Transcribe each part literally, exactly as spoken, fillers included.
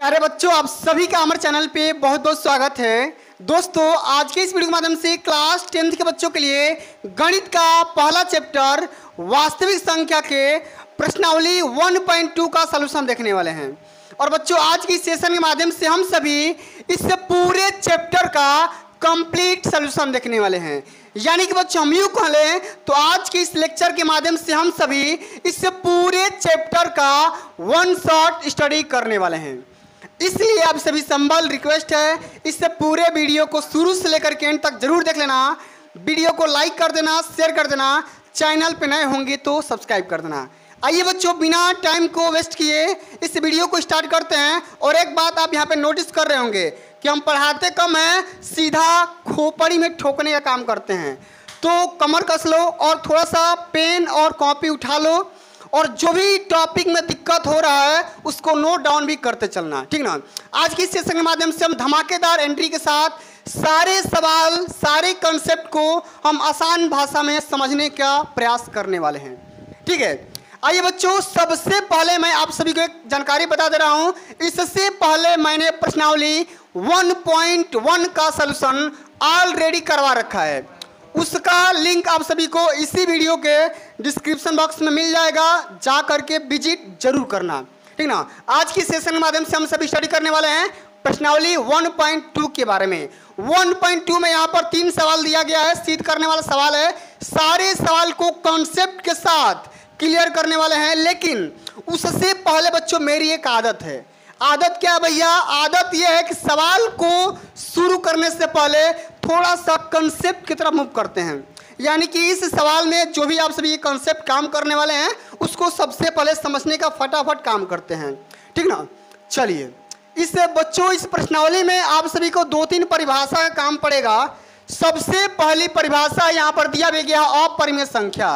अरे बच्चों, आप सभी का हमारे चैनल पे बहुत बहुत स्वागत है। दोस्तों, आज के इस वीडियो के माध्यम से क्लास टेंथ के बच्चों के लिए गणित का पहला चैप्टर वास्तविक संख्या के प्रश्नावली वन पॉइंट टू का सलूशन देखने वाले हैं। और बच्चों, आज की सेशन के माध्यम से हम सभी इस पूरे चैप्टर का कंप्लीट सलूशन देखने वाले हैं। यानी कि बच्चों, हम यूँ कह लें तो आज के इस लेक्चर के माध्यम से हम सभी इस पूरे चैप्टर का वन शॉट स्टडी करने वाले हैं। इसलिए आप सभी संबल रिक्वेस्ट है, इस पूरे वीडियो को शुरू से लेकर के एंड तक जरूर देख लेना। वीडियो को लाइक कर देना, शेयर कर देना, चैनल पे नए होंगे तो सब्सक्राइब कर देना। आइए बच्चों, बिना टाइम को वेस्ट किए इस वीडियो को स्टार्ट करते हैं। और एक बात आप यहाँ पे नोटिस कर रहे होंगे कि हम पढ़ाते कम हैं, सीधा खोपड़ी में ठोकने का काम करते हैं। तो कमर कस लो और थोड़ा सा पेन और कॉपी उठा लो और जो भी टॉपिक में दिक्कत हो रहा है उसको नोट डाउन भी करते चलना, ठीक ना। आज की सेशन के माध्यम से हम धमाकेदार एंट्री के साथ सारे सवाल, सारे कंसेप्ट को हम आसान भाषा में समझने का प्रयास करने वाले हैं, ठीक है। आइए बच्चों, सबसे पहले मैं आप सभी को एक जानकारी बता दे रहा हूं। इससे पहले मैंने प्रश्नावली वन पॉइंट वन का सलूशन ऑलरेडी करवा रखा है। उसका लिंक आप सभी को इसी वीडियो के डिस्क्रिप्शन बॉक्स में मिल जाएगा, जा करके विजिट जरूर करना, ठीक ना। आज की सेशन के माध्यम से हम सभी स्टडी करने वाले हैं प्रश्नावली वन पॉइंट टू के बारे में। वन पॉइंट टू में यहाँ पर तीन सवाल दिया गया है, सीध करने वाला सवाल है। सारे सवाल को कॉन्सेप्ट के साथ क्लियर करने वाले हैं। लेकिन उससे पहले बच्चों, मेरी एक आदत है। आदत क्या है भैया? आदत यह है कि सवाल को शुरू करने से पहले थोड़ा सा कंसेप्ट की तरफ मूव करते हैं। यानी कि इस सवाल में जो भी आप सभी ये कंसेप्ट काम करने वाले हैं उसको सबसे पहले समझने का फटाफट काम करते हैं, ठीक ना। चलिए, इस बच्चों इस प्रश्नावली में आप सभी को दो तीन परिभाषा का काम पड़ेगा। सबसे पहली परिभाषा यहाँ पर दिया भी गया अपरिमेय संख्या।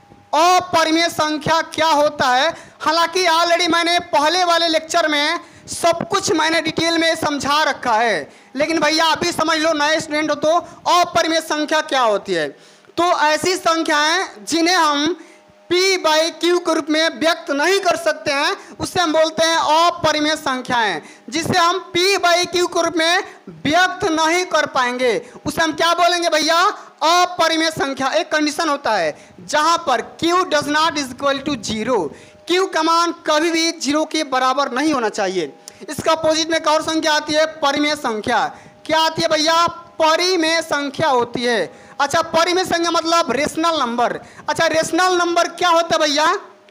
अपरिमेय संख्या क्या होता है? हालांकि ऑलरेडी मैंने पहले वाले लेक्चर में सब कुछ मैंने डिटेल में समझा रखा है, लेकिन भैया आप भी समझ लो, नए स्टूडेंट हो तो अपरिमेय संख्या क्या होती है। तो ऐसी संख्याएं जिन्हें हम P बाई क्यू के रूप में व्यक्त नहीं कर सकते हैं उसे हम बोलते हैं अपरिमेय संख्याएं। जिसे हम P बाई क्यू के रूप में व्यक्त नहीं कर पाएंगे उसे हम क्या बोलेंगे भैया? अपरिमेय संख्या। एक कंडीशन होता है जहां पर Q does not is equal to zero. Q का मान कभी भी जीरो के बराबर नहीं होना चाहिए। इसका अपोजिट में एक और संख्या आती है परिमेय संख्या। क्या आती है भैया? परिमेय संख्या होती है। अच्छा, परिमेय संख्या मतलब रेशनल नंबर। अच्छा, रेशनल नंबर क्या होता है भैया?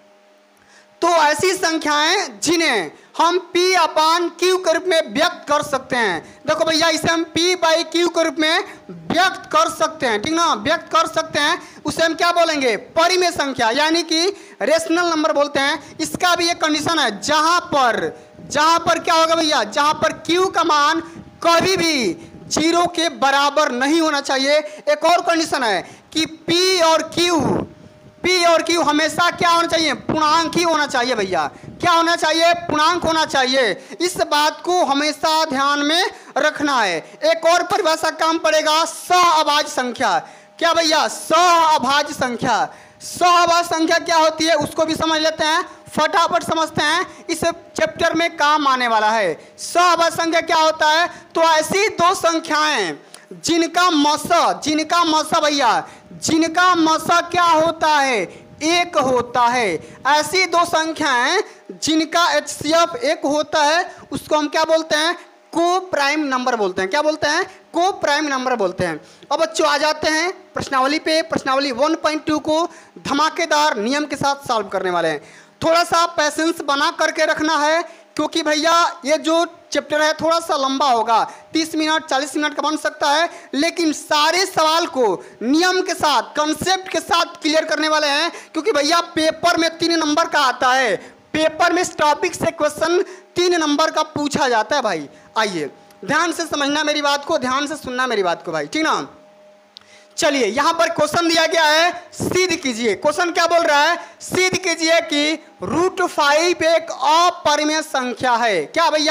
तो ऐसी संख्याएं जिन्हें हम P अपान Q के रूप में व्यक्त कर सकते हैं। देखो भैया, इसे हम P बाई Q के रूप में व्यक्त कर सकते हैं, ठीक ना, व्यक्त कर सकते हैं। उसे हम क्या बोलेंगे? परिमेय संख्या, यानी कि रेशनल नंबर बोलते हैं। इसका भी एक कंडीशन है, जहां पर जहां पर क्या होगा भैया? जहां पर Q का मान कभी भी जीरो के बराबर नहीं होना चाहिए। एक और कंडीशन है कि P और Q P और Q हमेशा क्या होना चाहिए? पूर्णांक ही होना चाहिए भैया। क्या होना चाहिए? पूर्णांक होना चाहिए। इस बात को हमेशा ध्यान में रखना है। एक और परिभाषा काम पड़ेगा, सहअभाज्य संख्या। क्या भैया? सहअभाज्य संख्या। सहअभाज्य संख्या क्या होती है उसको भी समझ लेते हैं, फटाफट समझते हैं, इस चैप्टर में काम आने वाला है। सहअभाज्य संख्या क्या होता है? तो ऐसी दो संख्याएं जिनका मसा जिनका मसा भैया जिनका मसा क्या होता है? एक होता है। ऐसी दो संख्याएं जिनका एच सी एफ एक होता है उसको हम क्या बोलते हैं? को प्राइम नंबर बोलते हैं। क्या बोलते हैं? को प्राइम नंबर बोलते हैं। अब बच्चों आ जाते हैं प्रश्नावली पे। प्रश्नावली वन पॉइंट टू को धमाकेदार नियम के साथ सॉल्व करने वाले हैं। थोड़ा सा पैसेंस बना करके रखना है, क्योंकि भैया ये जो चैप्टर है थोड़ा सा लंबा होगा, तीस मिनट चालीस मिनट का बन सकता है, लेकिन सारे सवाल को नियम के साथ, कंसेप्ट के साथ क्लियर करने वाले हैं। क्योंकि भैया पेपर में तीन नंबर का आता है, पेपर में इस टॉपिक से क्वेश्चन तीन नंबर का पूछा जाता है भाई। आइए ध्यान से समझना मेरी बात को, ध्यान से सुनना मेरी बात को भाई, ठीक ना। चलिए, यहां पर क्वेश्चन दिया गया है, सिद्ध कीजिए। क्वेश्चन क्या बोल रहा है? सिद्ध कीजिए कि रूट फाइव एक अपरिमेय संख्या है। क्या भैया?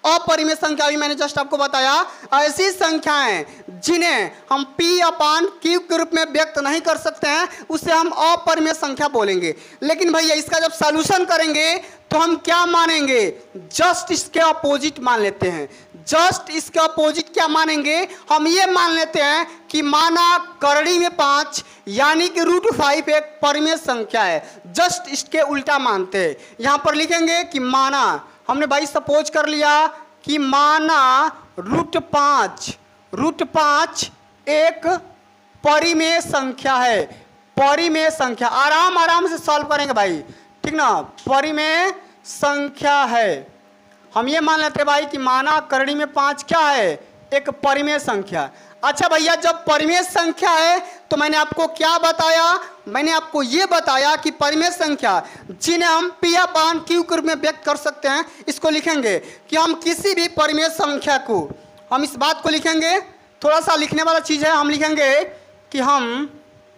अपरिमेय संख्या भी मैंने जस्ट आपको बताया, ऐसी संख्याएं जिन्हें हम पी अपान क्यू के रूप में व्यक्त नहीं कर सकते हैं उसे हम अपरिमेय संख्या बोलेंगे। लेकिन भैया इसका जब सॉल्यूशन करेंगे तो हम क्या मानेंगे, जस्ट इसके अपोजिट मान लेते हैं। जस्ट इसके अपोजिट क्या मानेंगे, हम ये मान लेते हैं कि माना करड़ी में पाँच यानी कि रूट फाइव एक परिमेय संख्या है, जस्ट इसके उल्टा मानते हैं। यहाँ पर लिखेंगे कि माना, हमने भाई सपोज कर लिया कि माना रूट पाँच रूट पाँच एक परिमेय संख्या है। परिमेय संख्या आराम आराम से सॉल्व करेंगे भाई, ठीक ना। परिमेय संख्या है, हम ये मान लेते हैं भाई कि माना करड़ी में पाँच क्या है, एक परिमेय संख्या। अच्छा भैया जब परिमेय संख्या है तो मैंने आपको क्या बताया, मैंने आपको ये बताया कि परिमेय संख्या जिन्हें हम पी अपान क्यू के रूप में व्यक्त कर सकते हैं, इसको लिखेंगे कि हम किसी भी परिमेय संख्या को, हम इस बात को लिखेंगे, थोड़ा सा लिखने वाला चीज़ है, हम लिखेंगे कि हम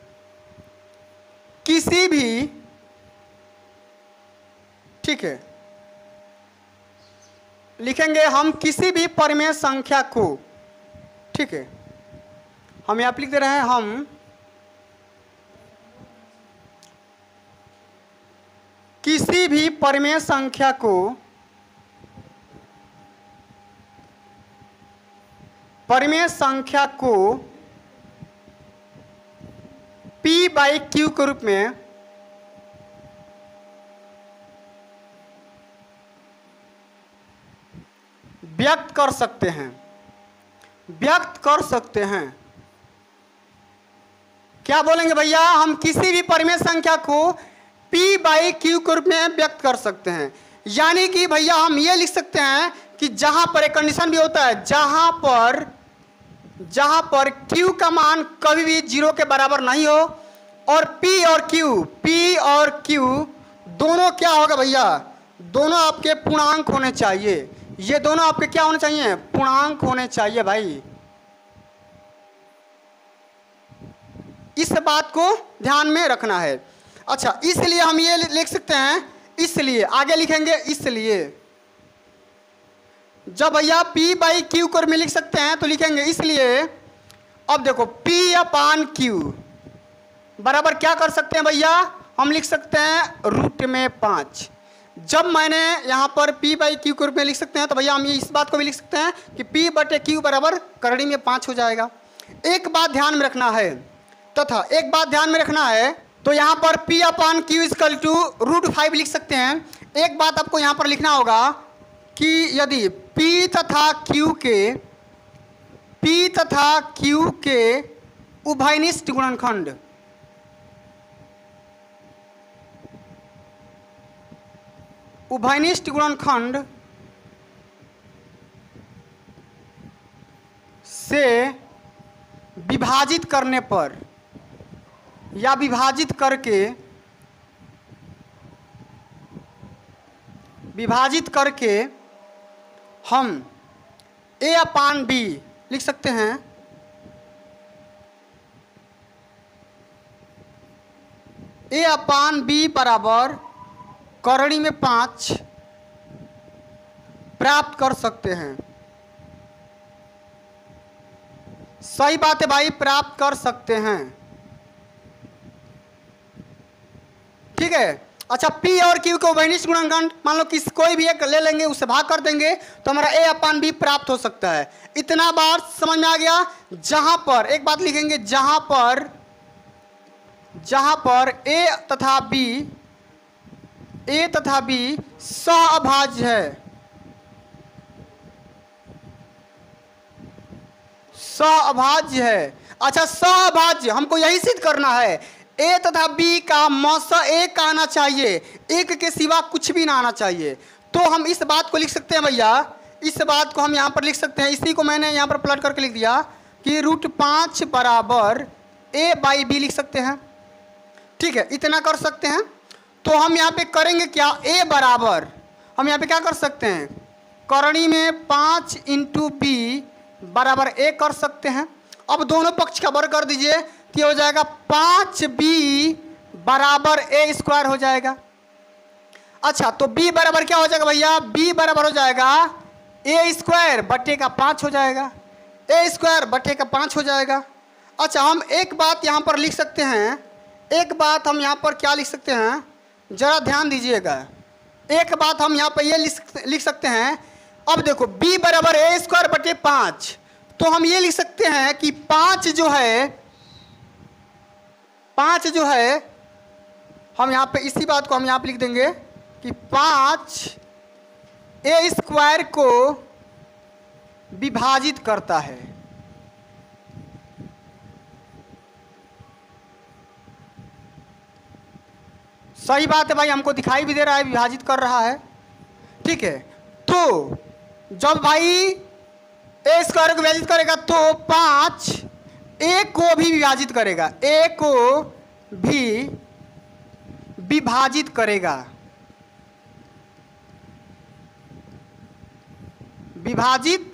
किसी भी, ठीक है, लिखेंगे हम किसी भी परिमेय संख्या को, ठीक है, हम यहाँ लिख दे रहे हैं हम किसी भी परिमेय संख्या को परिमेय संख्या को P बाई क्यू के रूप में व्यक्त कर सकते हैं व्यक्त कर सकते हैं क्या बोलेंगे भैया, हम किसी भी परिमेय संख्या को P बाई क्यू के रूप में व्यक्त कर सकते हैं। यानी कि भैया हम ये लिख सकते हैं कि जहां पर एक कंडीशन भी होता है, जहां पर जहां पर Q का मान कभी भी जीरो के बराबर नहीं हो और P और Q P और Q दोनों क्या होगा भैया, दोनों आपके पूर्णांक होने चाहिए। ये दोनों आपके क्या होने चाहिए, पूर्णांक होने चाहिए भाई। इस बात को ध्यान में रखना है। अच्छा इसलिए हम ये लिख सकते हैं, इसलिए आगे लिखेंगे, इसलिए जब भैया P बाई क्यू को में लिख सकते हैं तो लिखेंगे इसलिए। अब देखो P अपान क्यू बराबर क्या कर सकते हैं भैया, हम लिख सकते हैं रूट में पाँच। जब मैंने यहाँ पर P बाई क्यू के रूप में लिख सकते हैं तो भैया हम ये इस बात को भी लिख सकते हैं कि P बटे क्यू बराबर करड़ी में पाँच हो जाएगा। एक बात ध्यान में रखना है, तथा एक बात ध्यान में रखना है, तो यहाँ पर P upon Q is equal to root five लिख सकते हैं। एक बात आपको यहाँ पर लिखना होगा कि यदि P तथा Q के P तथा Q के उभयनिष्ठ गुणनखंड उभयनिष्ठ गुणनखंड से विभाजित करने पर या विभाजित करके विभाजित करके हम A अपान बी लिख सकते हैं। A अपान बी बराबर करड़ी में पाँच प्राप्त कर सकते हैं। सही बात है भाई, प्राप्त कर सकते हैं, ठीक है। अच्छा P और Q को उभयनिष्ठ गुणनखंड मान लो किस कोई भी एक ले लेंगे, उससे भाग कर देंगे तो हमारा A अपान बी प्राप्त हो सकता है। इतना बार समझ में आ गया। जहां पर एक बात लिखेंगे, जहां पर जहां पर A तथा B A तथा B सहअभाज्य है, सहअभाज्य है। अच्छा सहअभाज्य हमको यही सिद्ध करना है, A तथा B का मौसा एक आना चाहिए, एक के सिवा कुछ भी ना आना चाहिए। तो हम इस बात को लिख सकते हैं भैया, इस बात को हम यहाँ पर लिख सकते हैं, इसी को मैंने यहाँ पर प्लॉट करके लिख दिया कि रूट पाँच बराबर A बाई बी लिख सकते हैं, ठीक है। इतना कर सकते हैं। तो हम यहाँ पे करेंगे क्या, A बराबर हम यहाँ पे क्या कर सकते हैं, करणी में पाँच इंटू बी बराबर A कर सकते हैं। अब दोनों पक्ष का वर्ग कर दीजिए तो हो जाएगा पाँच बी बराबर ए स्क्वायर हो जाएगा। अच्छा तो B बराबर क्या हो जाएगा भैया, B बराबर हो जाएगा ए स्क्वायर बटे का पाँच हो जाएगा, ए स्क्वायर बटे का पाँच हो जाएगा। अच्छा, हम एक बात यहाँ पर लिख सकते हैं, एक बात हम यहाँ पर क्या लिख सकते हैं, ज़रा ध्यान दीजिएगा। एक बात हम यहाँ पर ये लिख लिख सकते हैं, अब देखो b बराबर ए स्क्वायर बटे पाँच, तो हम ये लिख सकते हैं कि पाँच जो है, पाँच जो है हम यहाँ पे इसी बात को हम यहाँ पे लिख देंगे कि पाँच ए स्क्वायर को विभाजित करता है। सही बात है भाई, हमको दिखाई भी दे रहा है विभाजित कर रहा है। ठीक है, तो जब भाई ए स्क्वायर को विभाजित करेगा तो पाँच ए को भी विभाजित करेगा, ए को भी विभाजित करेगा, विभाजित,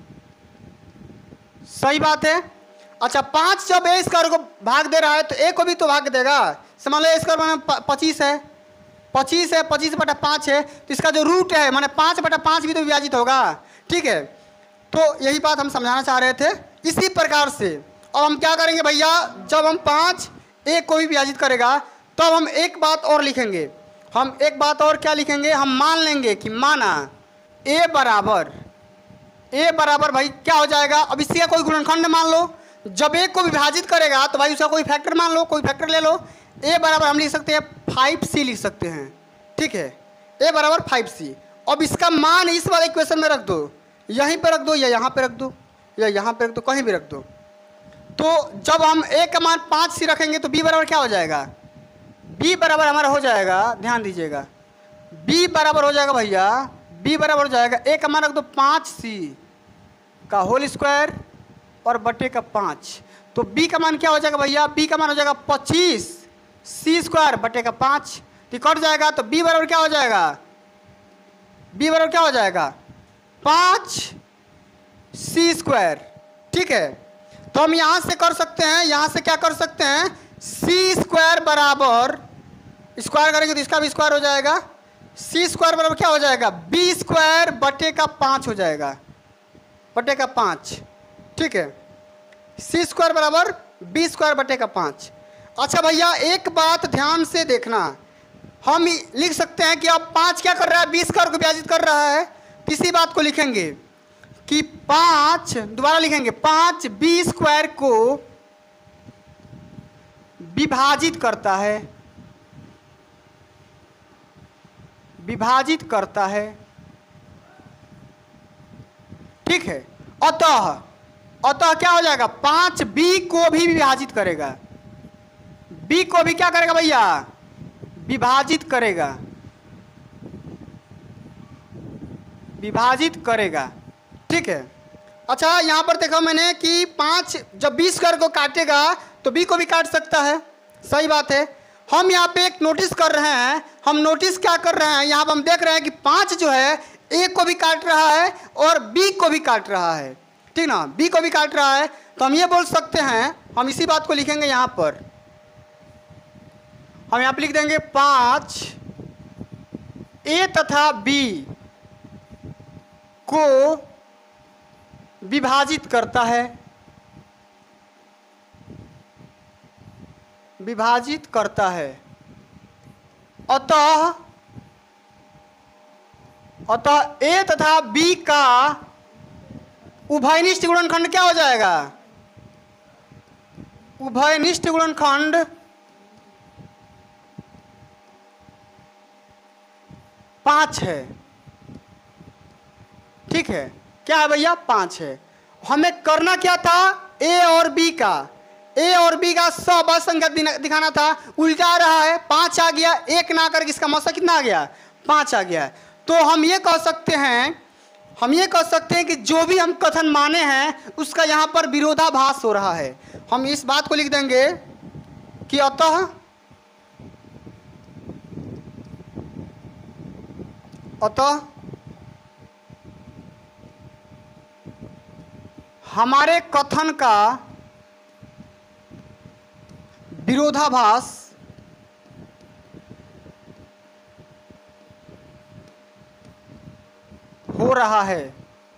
सही बात है। अच्छा, पाँच जब ए स्क्वायर को भाग दे रहा है तो ए को भी तो भाग देगा। समझ लो ए स्क्वायर माने पच्चीस है, पच्चीस है, पच्चीस बटा पाँच है, तो इसका जो रूट है माने पाँच बटा पाँच भी तो विभाजित होगा। ठीक है, तो यही बात हम समझाना चाह रहे थे। इसी प्रकार से अब हम क्या करेंगे भैया, जब हम पाँच ए को भी विभाजित करेगा तब तो हम एक बात और लिखेंगे। हम एक बात और क्या लिखेंगे, हम मान लेंगे कि माना ए बराबर, ए बराबर भाई क्या हो जाएगा, अब इसी का कोई गुणनखंड मान लो। जब ए को विभाजित करेगा तो भाई उसका कोई फैक्टर मान लो, कोई फैक्टर ले लो। ए बराबर हम लिख सकते हैं फाइव सी लिख सकते हैं। ठीक है, ए बराबर फाइव सी। अब इसका मान इस वाले इक्वेशन में रख दो, यहीं पर रख दो या यहाँ पे रख दो या यहाँ पे रख दो, कहीं भी रख दो। तो जब हम ए का मान पाँच सी रखेंगे तो बी बराबर क्या हो जाएगा, बी बराबर हमारा हो जाएगा, ध्यान दीजिएगा, बी बराबर हो जाएगा भैया, बी बराबर हो जाएगा ए का मान रख दो पाँच सी का होल स्क्वायर और बटे का पाँच। तो बी का मान क्या हो जाएगा भैया, बी का मान हो जाएगा पच्चीस सी स्क्वायर बटे का पाँच, तो कट जाएगा। तो बी बराबर क्या हो जाएगा, बी बराबर क्या हो जाएगा, पाँच सी स्क्वायर। ठीक है, तो हम यहाँ से कर सकते हैं, यहाँ से क्या कर सकते हैं, सी स्क्वायर बराबर, स्क्वायर करेंगे तो इसका भी स्क्वायर हो जाएगा, सी स्क्वायर बराबर क्या हो जाएगा, बी स्क्वायर बटे का पाँच हो जाएगा, बटे का पाँच। ठीक है, सी स्क्वायर बराबर बी स्क्वायर बटे का पाँच। अच्छा भैया, एक बात ध्यान से देखना, हम लिख सकते हैं कि अब पाँच क्या कर रहा है, बी स्क्वायर को विभाजित कर रहा है। इसी बात को लिखेंगे कि पाँच, दोबारा लिखेंगे, पाँच बी स्क्वायर को विभाजित करता है, विभाजित करता है। ठीक है, अतः अतः क्या हो जाएगा, पाँच बी को भी विभाजित करेगा, बी को भी क्या करेगा भैया, विभाजित करेगा, विभाजित करेगा। ठीक है, अच्छा यहाँ पर देखो मैंने कि पाँच जब बी स्क्वायर को काटेगा तो बी को भी काट सकता है, सही बात है। हम यहाँ पे एक नोटिस कर रहे हैं, हम नोटिस क्या कर रहे हैं, यहाँ पर हम देख रहे हैं कि पाँच जो है ए को भी काट रहा है और बी को भी काट रहा है। ठीक ना, बी को भी काट रहा है, तो हम ये बोल सकते हैं, हम इसी बात को लिखेंगे यहाँ पर, हम यहाँ पे लिख देंगे पाँच ए तथा बी को विभाजित करता है, विभाजित करता है। अतः अतः ए तथा बी का उभयनिष्ठ गुणनखंड क्या हो जाएगा, उभयनिष्ठ गुणनखंड पाँच है। ठीक है, क्या है भैया, पाँच है। हमें करना क्या था, ए और बी का, ए और बी का सब संख्या दिखाना था, उल्टा रहा है, पाँच आ गया, एक ना करके इसका मतलब कितना आ गया, पाँच आ गया। तो हम ये कह सकते हैं, हम ये कह सकते हैं कि जो भी हम कथन माने हैं उसका यहाँ पर विरोधाभास हो रहा है। हम इस बात को लिख देंगे कि अतः अतः हमारे कथन का विरोधाभास हो रहा है,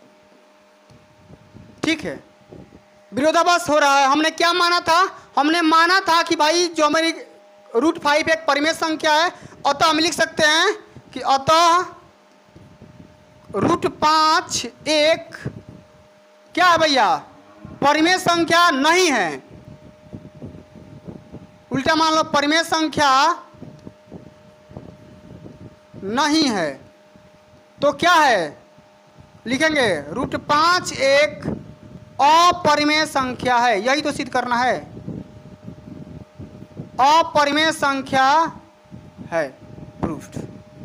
ठीक है, विरोधाभास हो रहा है। हमने क्या माना था? हमने माना था कि भाई जो हमारी रूट फाइव एक परिमेय संख्या है, अतः हम लिख सकते हैं कि अतः रूट पाँच एक क्या है भैया? परिमेय संख्या नहीं है। उल्टा मान लो परिमेय संख्या नहीं है, तो क्या है? लिखेंगे रूट पाँच एक अपरिमेय संख्या है। यही तो सिद्ध करना है, अपरिमेय संख्या है, प्रूफ्ड।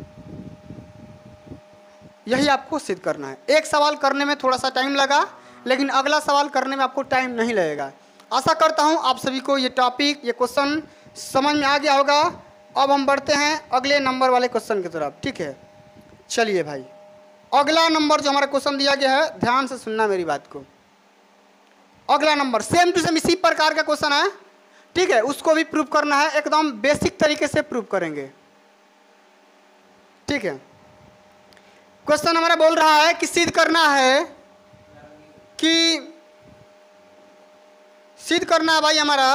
यही आपको सिद्ध करना है। एक सवाल करने में थोड़ा सा टाइम लगा, लेकिन अगला सवाल करने में आपको टाइम नहीं लगेगा। आशा करता हूं आप सभी को ये टॉपिक, ये क्वेश्चन समझ में आ गया होगा। अब हम बढ़ते हैं अगले नंबर वाले क्वेश्चन की तरफ, ठीक है। चलिए भाई, अगला नंबर जो हमारा क्वेश्चन दिया गया है, ध्यान से सुनना मेरी बात को। अगला नंबर सेम टू सेम इसी प्रकार का क्वेश्चन है, ठीक है। उसको भी प्रूव करना है, एकदम बेसिक तरीके से प्रूव करेंगे, ठीक है। क्वेश्चन हमारा बोल रहा है कि सिद्ध करना है कि सिद्ध करना है भाई हमारा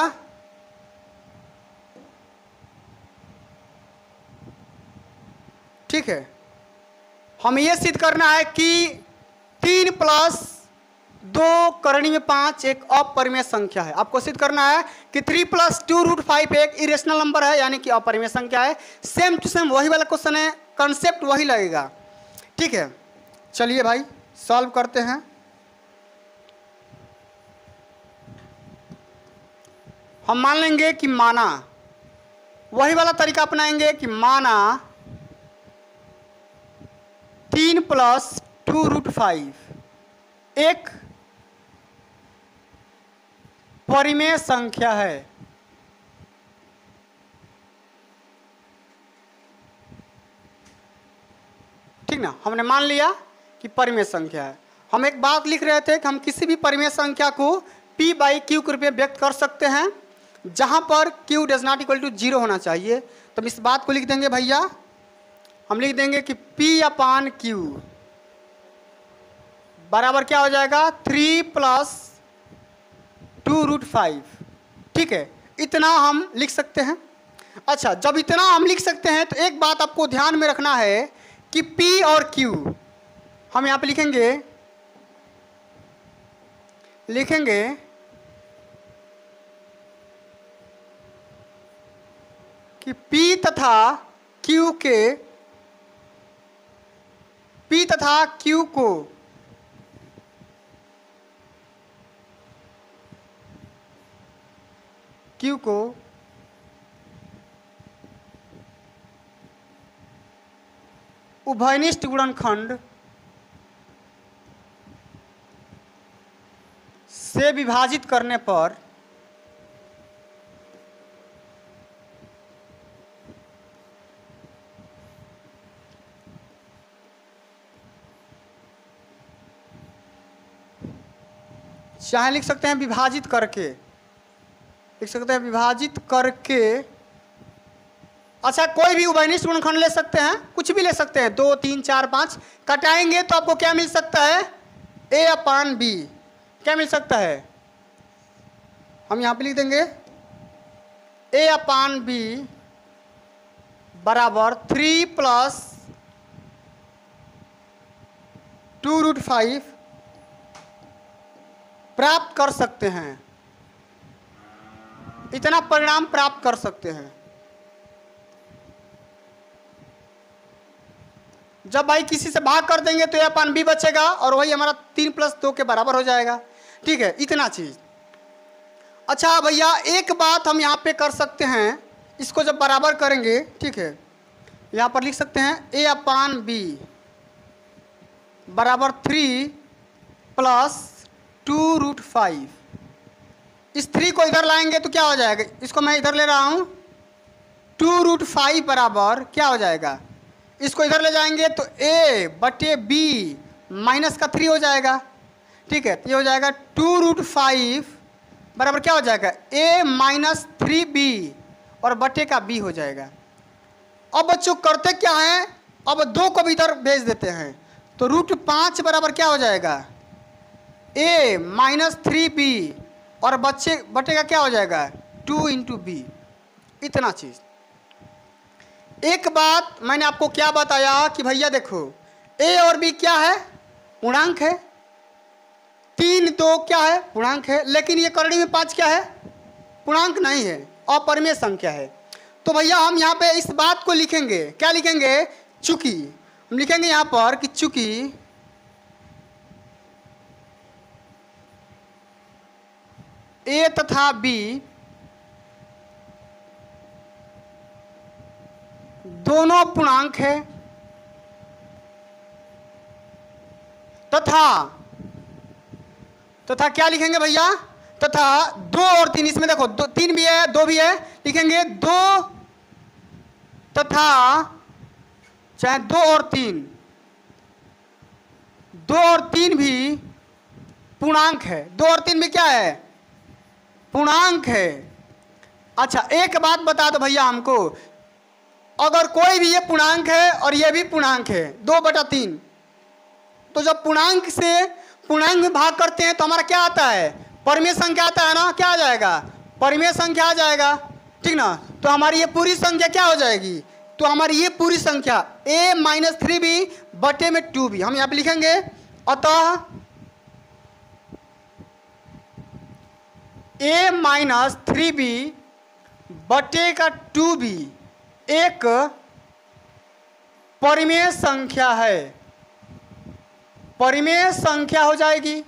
ठीक है, हमें यह सिद्ध करना है कि तीन प्लस दो करणी में पाँच एक अपरिमेय संख्या है। आपको सिद्ध करना है कि three plus two root five एक इरेशनल नंबर है, यानी कि अपरिमेय संख्या है। सेम टू सेम वही वाला क्वेश्चन है, कंसेप्ट वही लगेगा, ठीक है। चलिए भाई सॉल्व करते हैं। हम मान लेंगे कि माना, वही वाला तरीका अपनाएंगे कि माना तीन प्लस टू रूट फाइव एक परिमेय संख्या है। ठीक ना, हमने मान लिया कि परिमेय संख्या है। हम एक बात लिख रहे थे कि हम किसी भी परिमेय संख्या को p बाई क्यू के रूप में व्यक्त कर सकते हैं, जहां पर q does not equal to zero होना चाहिए। तो हम इस बात को लिख देंगे भैया, हम लिख देंगे कि p अपान क्यू बराबर क्या हो जाएगा? Three plus two root five, ठीक है। इतना हम लिख सकते हैं। अच्छा, जब इतना हम लिख सकते हैं तो एक बात आपको ध्यान में रखना है कि P और Q हम यहाँ पे लिखेंगे लिखेंगे कि P तथा Q के P तथा Q को Q को उभयनिष्ठ गुणनखंड से विभाजित करने पर चाहे लिख सकते हैं विभाजित करके, लिख सकते हैं विभाजित करके। अच्छा, कोई भी उभयनिष्ठ गुणनखंड ले सकते हैं, कुछ भी ले सकते हैं, दो तीन चार पाँच। कटाएंगे तो आपको क्या मिल सकता है? A upon B. क्या मिल सकता है? हम यहाँ पे लिख देंगे ए अपान बी बराबर three plus two root five प्राप्त कर सकते हैं। इतना परिणाम प्राप्त कर सकते हैं। जब भाई किसी से भाग कर देंगे तो ए अपान बी बचेगा और वही हमारा तीन प्लस दो के बराबर हो जाएगा, ठीक है। इतना चीज। अच्छा भैया, एक बात हम यहाँ पे कर सकते हैं, इसको जब बराबर करेंगे, ठीक है, यहाँ पर लिख सकते हैं ए अपान बी बराबर three plus two root five. इस थ्री को इधर लाएंगे तो क्या हो जाएगा? इसको मैं इधर ले रहा हूँ, टू रूट फाइव बराबर क्या हो जाएगा? इसको इधर ले जाएंगे तो a बटे बी माइनस का थ्री हो जाएगा, ठीक है। ये हो जाएगा टू रूट फाइव बराबर क्या हो जाएगा? a माइनस थ्री बी और बटे का b हो जाएगा। अब बच्चों करते क्या हैं, अब दो को भी इधर भेज देते हैं, तो रूट पाँच बराबर क्या हो जाएगा? ए माइनस थ्री बी और बच्चे बटेगा क्या हो जाएगा टू इंटू बी, इतना चीज़। एक बात मैंने आपको क्या बताया कि भैया देखो ए और बी क्या है, पूर्णांक है, तीन दो क्या है, पूर्णांक है, लेकिन ये करड़ी में पाँच क्या है, पूर्णांक नहीं है, अपरिमेय संख्या है। तो भैया हम यहाँ पे इस बात को लिखेंगे, क्या लिखेंगे, चूंकि हम लिखेंगे यहाँ पर कि चूंकि ए तथा बी दोनों पूर्णांक है तथा तथा क्या लिखेंगे भैया, तथा दो और तीन, इसमें देखो दो तीन भी है दो भी है, लिखेंगे दो तथा चाहे दो और तीन, दो और तीन भी पूर्णांक है, दो और तीन भी क्या है, पूर्णांक है। अच्छा एक बात बता दो भैया हमको, अगर कोई भी ये पूर्णांक है और ये भी पूर्णांक है, दो बटा तीन, तो जब पूर्णांक से पूर्णांक में भाग करते हैं तो हमारा क्या आता है, परिमेय संख्या आता है ना, क्या आ जाएगा, परिमेय संख्या आ जाएगा, ठीक ना। तो हमारी ये पूरी संख्या क्या हो जाएगी, तो हमारी ये पूरी संख्या a माइनस थ्री बी बटे में टू बी, हम यहाँ पे लिखेंगे अतः a माइनस थ्री बी बटे का टू बी एक परिमेय संख्या है, परिमेय संख्या हो जाएगी,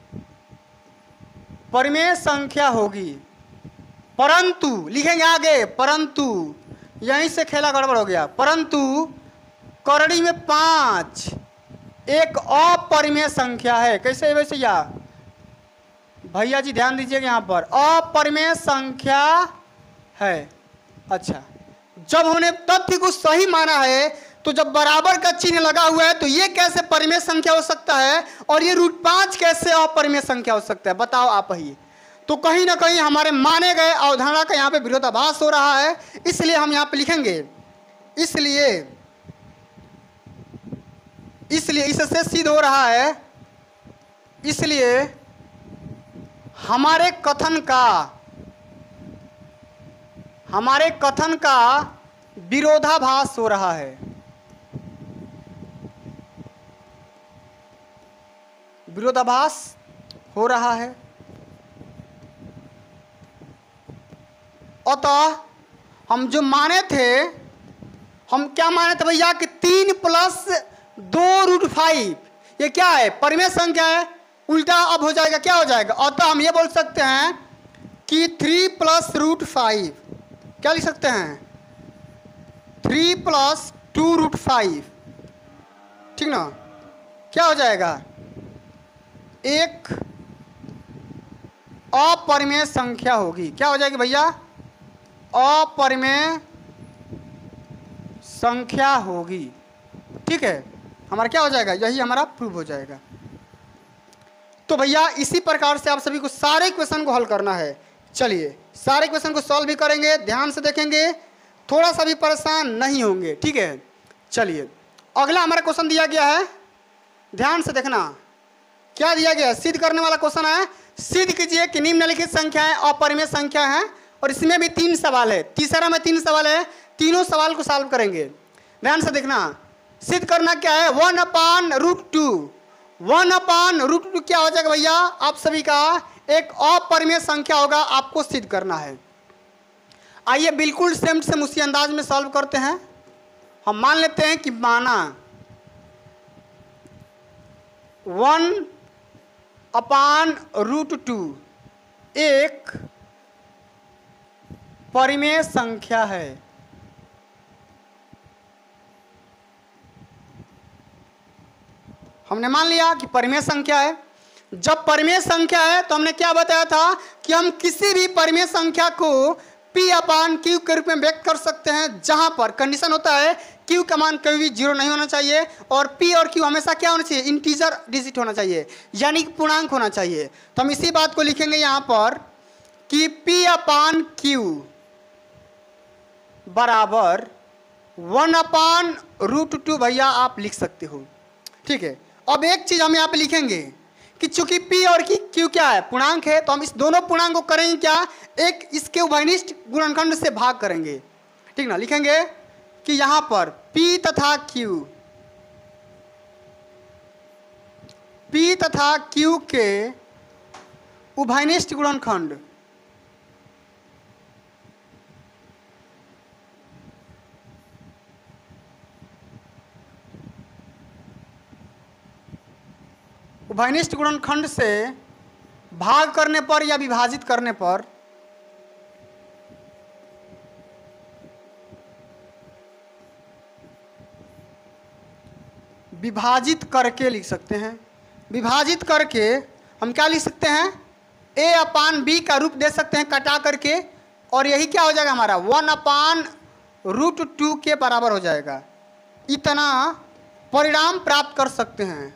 परिमेय संख्या होगी। परंतु लिखेंगे आगे, परंतु यहीं से खेला गड़बड़ हो गया, परंतु करड़ी में पांच एक अपरिमेय संख्या है। कैसे वैसे या भैया जी ध्यान दीजिएगा, यहाँ पर अपरिमेय संख्या है। अच्छा जब हमने तथ्य को सही माना है तो जब बराबर का चिन्ह लगा हुआ है तो ये कैसे परिमेय संख्या हो सकता है और ये रूट पांच कैसे अपरिमेय संख्या हो सकता है, बताओ आप ही। तो कहीं ना कहीं हमारे माने गए अवधारणा का यहाँ पे विरोधाभास हो रहा है, इसलिए हम यहाँ पे लिखेंगे, इसलिए इसलिए इससे सिद्ध हो रहा है, इसलिए हमारे कथन का हमारे कथन का विरोधाभास हो रहा है, विरोधाभास हो रहा है। अतः हम जो माने थे, हम क्या माने थे भैया कि तीन प्लस दो रूट फाइव ये क्या है, परिमेय संख्या है, उल्टा अब हो जाएगा, क्या हो जाएगा, अतः हम ये बोल सकते हैं कि थ्री प्लस रूट फाइव, क्या लिख सकते हैं, three plus two root five, ठीक ना, क्या हो जाएगा, एक अपरिमेय संख्या होगी, क्या हो जाएगी भैया, अपरिमेय संख्या होगी, ठीक है, हमारा क्या हो जाएगा, यही हमारा प्रूव हो जाएगा। तो भैया इसी प्रकार से आप सभी को सारे क्वेश्चन को हल करना है। चलिए सारे क्वेश्चन को सॉल्व भी करेंगे, ध्यान से देखेंगे, थोड़ा सा भी परेशान नहीं होंगे, ठीक है। चलिए अगला हमारा क्वेश्चन दिया गया है, ध्यान से देखना क्या दिया गया है, सिद्ध करने वाला क्वेश्चन है। सिद्ध कीजिए कि निम्नलिखित संख्याएं अपरिमेय संख्या हैं, और इसमें भी तीन सवाल है, तीसरा में तीन सवाल है, तीनों सवाल को सॉल्व करेंगे, ध्यान से देखना। सिद्ध करना क्या है, one upon root two, one upon root two क्या हो जाएगा भैया, आप सभी का एक अपरिमेय संख्या होगा, आपको सिद्ध करना है। आइए बिल्कुल सेम सेम उसी अंदाज में सॉल्व करते हैं। हम मान लेते हैं कि माना वन अपान रूट टू एक परिमेय संख्या है, हमने मान लिया कि परिमेय संख्या है। जब परिमेय संख्या है तो हमने क्या बताया था कि हम किसी भी परिमेय संख्या को P अपान Q के रूप में व्यक्त कर सकते हैं, जहां पर कंडीशन होता है Q का मान कभी भी जीरो नहीं होना चाहिए और P और Q हमेशा क्या होना चाहिए, इंटीजर डिजिट होना चाहिए, यानी कि पूर्णांक होना चाहिए। तो हम इसी बात को लिखेंगे यहाँ पर कि P अपान Q बराबर वन अपान रूट टू, भैया आप लिख सकते हो, ठीक है। अब एक चीज हम यहाँ पे लिखेंगे कि चूंकि P और की Q क्या है, पूर्णांक है, तो हम इस दोनों पूर्णांक को करेंगे क्या, एक इसके उभयनिष्ठ गुणनखंड से भाग करेंगे। ठीक ना, लिखेंगे कि यहां पर P तथा Q, P तथा Q के उभयनिष्ठ गुणनखंड उभयनिष्ठ गुणनखंड से भाग करने पर या विभाजित करने पर विभाजित करके लिख सकते हैं। विभाजित करके हम क्या लिख सकते हैं, ए अपान बी का रूप दे सकते हैं कटा करके, और यही क्या हो जाएगा हमारा वन अपान रूट टू के बराबर हो जाएगा। इतना परिणाम प्राप्त कर सकते हैं।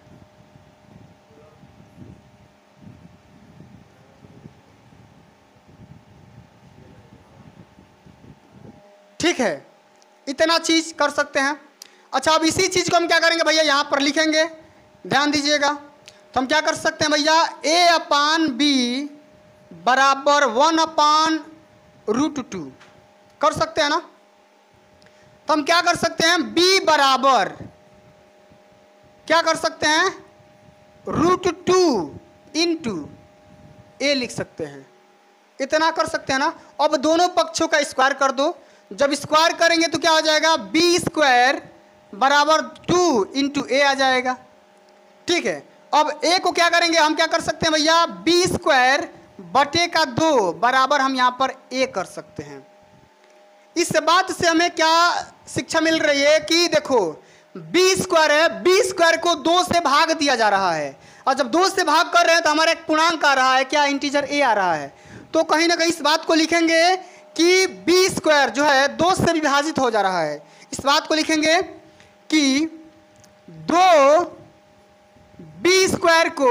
ठीक है, इतना चीज कर सकते हैं। अच्छा, अब इसी चीज को हम क्या करेंगे भैया, यहां पर लिखेंगे, ध्यान दीजिएगा। तो हम क्या कर सकते हैं भैया, ए अपान बी बराबर वन अपान रूट टू कर सकते हैं ना। तो हम क्या कर सकते हैं, बी बराबर क्या कर सकते हैं, रूट टू इंटू ए लिख सकते हैं। इतना कर सकते हैं ना। अब दोनों पक्षों का स्क्वायर कर दो। जब स्क्वायर करेंगे तो क्या हो जाएगा, बी स्क्वायर बराबर टू इंटू ए आ जाएगा। ठीक है, अब ए को क्या करेंगे, हम क्या कर सकते हैं भैया, बी स्क्वायर बटे का दो बराबर हम यहां पर ए कर सकते हैं। इस बात से हमें क्या शिक्षा मिल रही है कि देखो बी स्क्वायर है, बी स्क्वायर को दो से भाग दिया जा रहा है, और जब दो से भाग कर रहे हैं तो हमारा एक पूर्णांक आ रहा है, क्या, इंटीजर ए आ रहा है। तो कहीं ना कहीं इस बात को लिखेंगे कि बी स्क्वायर जो है दो से विभाजित हो जा रहा है। इस बात को लिखेंगे कि दो बी स्क्वायर को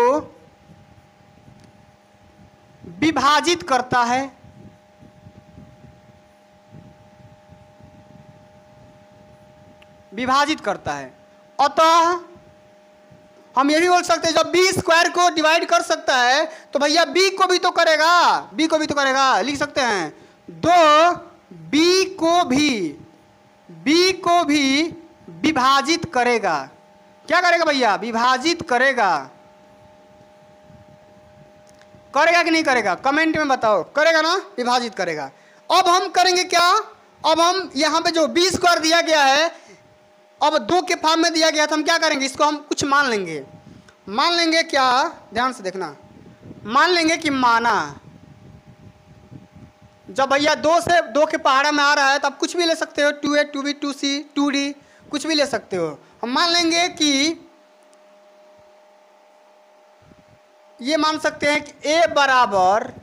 विभाजित करता है, विभाजित करता है। अतः हम ये भी बोल सकते हैं जब बी स्क्वायर को डिवाइड कर सकता है तो भैया बी को भी तो करेगा, बी को भी तो करेगा। लिख सकते हैं दो बी को भी बी को भी विभाजित करेगा। क्या करेगा भैया, विभाजित करेगा। करेगा कि नहीं करेगा, कमेंट में बताओ, करेगा ना, विभाजित करेगा। अब हम करेंगे क्या, अब हम यहां पे जो बी स्क्वायर दिया गया है, अब दो के फॉर्म में दिया गया था, हम क्या करेंगे, इसको हम कुछ मान लेंगे। मान लेंगे क्या, ध्यान से देखना, मान लेंगे कि माना जब भैया दो से दो के पहाड़ा में आ रहा है तो आप कुछ भी ले सकते हो, two A two B two C two D कुछ भी ले सकते हो। हम मान लेंगे कि ये मान सकते हैं कि ए बराबर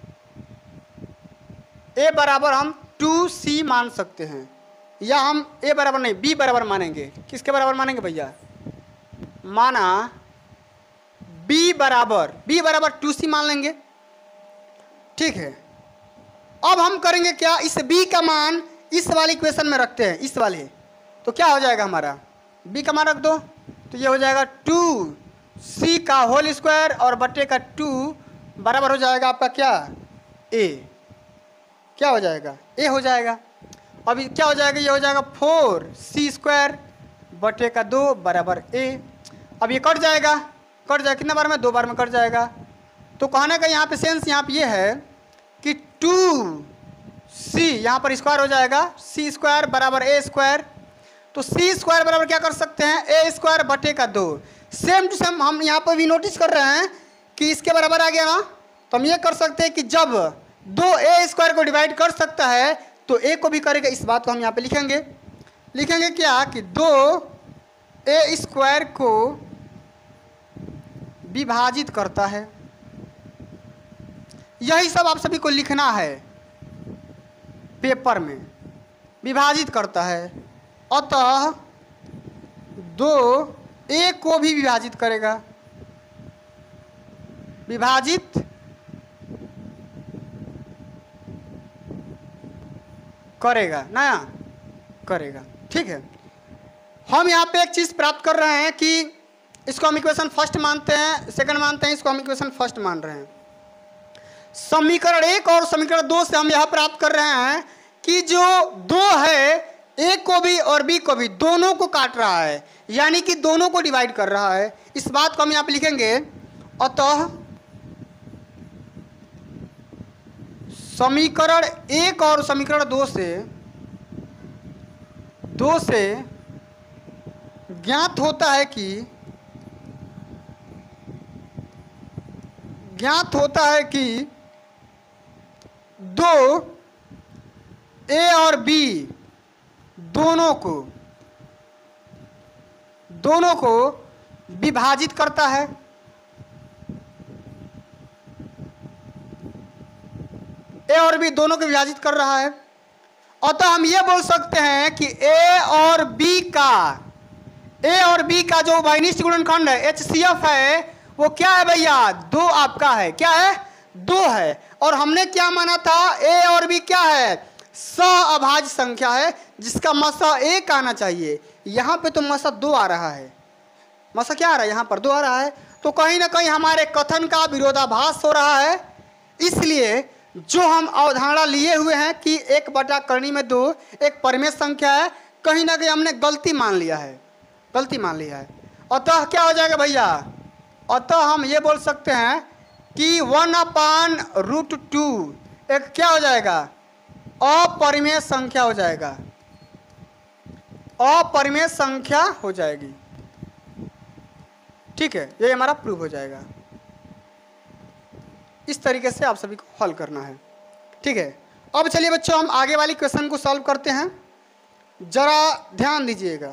ए बराबर हम टू सी मान सकते हैं, या हम ए बराबर नहीं बी बराबर मानेंगे। किसके बराबर मानेंगे भैया, माना बी बराबर बी बराबर टू सी मान लेंगे। ठीक है, अब हम करेंगे क्या, इस b का मान इस वाले इक्वेशन में रखते हैं, इस वाले। तो क्या हो जाएगा हमारा, b का मान रख दो तो ये हो जाएगा टू सी का होल स्क्वायर और बटे का टू बराबर हो जाएगा आपका क्या, a। क्या हो जाएगा, a हो जाएगा। अभी क्या हो जाएगा, ये हो जाएगा फोर सी स्क्वायर बटे का दो बराबर a। अब ये कट जाएगा, कट जाएगा कितना बार में, दो बार में कट जाएगा। तो कहने का यहाँ पे सेंस यहाँ पे ये है कि टू सी यहाँ पर स्क्वायर हो जाएगा, सी स्क्वायर बराबर ए स्क्वायर। तो सी स्क्वायर बराबर क्या कर सकते हैं, ए स्क्वायर बटे का दो। सेम टू सेम हम यहाँ पर भी नोटिस कर रहे हैं कि इसके बराबर आ गया ना। तो हम ये कर सकते हैं कि जब दो ए स्क्वायर को डिवाइड कर सकता है तो ए को भी करेगा। इस बात को हम यहाँ पे लिखेंगे, लिखेंगे क्या कि दो ए स्क्वायर को विभाजित करता है। यही सब आप सभी को लिखना है पेपर में, विभाजित करता है। अतः दो ए को भी विभाजित करेगा, विभाजित करेगा ना, करेगा। ठीक है, हम यहाँ पे एक चीज़ प्राप्त कर रहे हैं कि इसको हम इक्वेशन फर्स्ट मानते हैं, सेकंड मानते हैं, इसको हम इक्वेशन फर्स्ट मान रहे हैं। समीकरण एक और समीकरण दो से हम यह प्राप्त कर रहे हैं कि जो दो है ए को भी और बी को भी दोनों को काट रहा है, यानी कि दोनों को डिवाइड कर रहा है। इस बात को हम यहां पे लिखेंगे, अतः समीकरण एक और समीकरण दो से दो से ज्ञात होता है कि ज्ञात होता है कि दो ए और बी दोनों को दोनों को विभाजित करता है। ए और बी दोनों को विभाजित कर रहा है। अतः हम ये बोल सकते हैं कि ए और बी का ए और बी का जो उभयनिष्ठ गुणनखंड है एच सी एफ है, वो क्या है भैया? दो आपका है। क्या है? दो है। और हमने क्या माना था? ए और बी क्या है? सहअभाज्य संख्या है, जिसका मसा एक आना चाहिए। यहाँ पे तो मसा दो आ रहा है। मसा क्या आ रहा है? यहाँ पर दो आ रहा है। तो कहीं ना कहीं हमारे कथन का विरोधाभास हो रहा है। इसलिए जो हम अवधारणा लिए हुए हैं कि एक बटा करनी में दो एक परिमेय संख्या है, कहीं ना कहीं हमने गलती मान लिया है, गलती मान लिया है। अतः क्या हो जाएगा भैया? अतः हम ये बोल सकते हैं कि वन अपान रूट टू एक क्या हो जाएगा? अपरिमेय संख्या हो जाएगा, अपरिमेय संख्या हो जाएगी। ठीक है, ये हमारा प्रूव हो जाएगा। इस तरीके से आप सभी को हल करना है। ठीक है, अब चलिए बच्चों हम आगे वाली क्वेश्चन को सॉल्व करते हैं। जरा ध्यान दीजिएगा।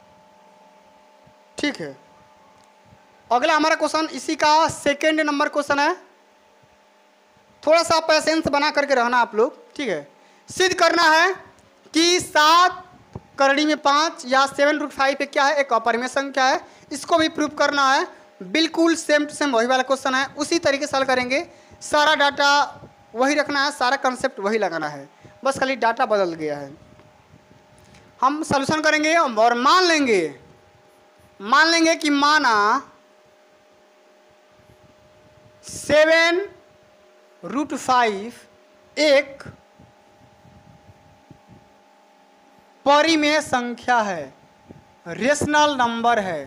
ठीक है, अगला हमारा क्वेश्चन इसी का सेकेंड नंबर क्वेश्चन है। थोड़ा सा पैसेंस बना करके रहना आप लोग। ठीक है, सिद्ध करना है कि सात करड़ी में पाँच या सेवन रूट फाइव पे क्या है? एक अपरिमेय संख्या है। इसको भी प्रूव करना है। बिल्कुल सेम टू सेम वही वाला क्वेश्चन है, उसी तरीके से हल करेंगे। सारा डाटा वही रखना है, सारा कंसेप्ट वही लगाना है, बस खाली डाटा बदल गया है। हम सॉल्यूशन करेंगे और मान लेंगे मान लेंगे कि माना सेवन रूट फाइव एक परिमेय संख्या है, रेशनल नंबर है।